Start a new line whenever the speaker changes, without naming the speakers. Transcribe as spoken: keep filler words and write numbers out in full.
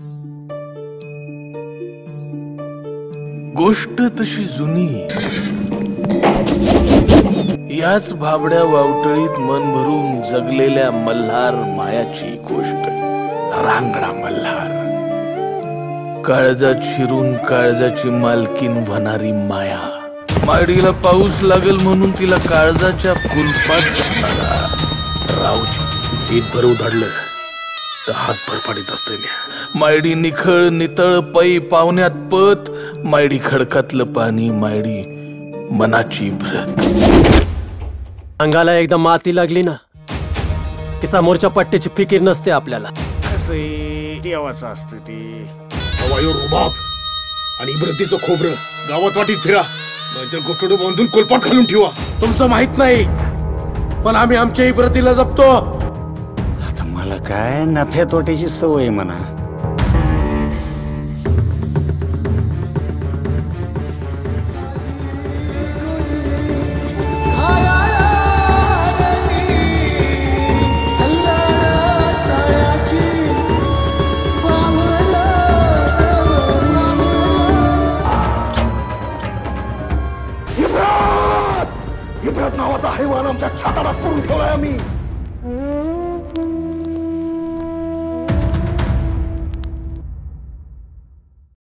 गोष्ट तशी जुनी, याच भाबड्या वावटळीत मन भरून जगलेल्या मल्हार मायाची गोष्ट. रांगडा मल्हार, काळजात शिरून काळजाची मालकीन होणारी माया. माडीला पाऊस लागल म्हणून तिला काळजाच्या कुलपात जाणारा रावजी. ईदभर उधळलं तर हात भर पाडीत असलेल्या मायडी निखळ नितळ पै पावण्यात पत. मायडी खडकातलं पाणी, मायडी मनाची भ्रत.
अंगाला एकदा माती लागली ना की समोरच्या पट्ट्याची फिकीर नसते आपल्याला.
देवाचं असतं ते. हवायो रुबाब आणि इब्रतीचं खोबरं गावात वाटीत फिरा, नाहीतर गोठडं बांधून कोलपाट घालून ठेवा.
तुमचं माहित नाही, पण आम्ही आमच्या इब्रतीला जपतो.
आता मला काय नफ्या तोट्याची सवय म्हणा.
इब्रत नावाचा हैवान आमच्या छाताडात करून ठेवलाय आम्ही.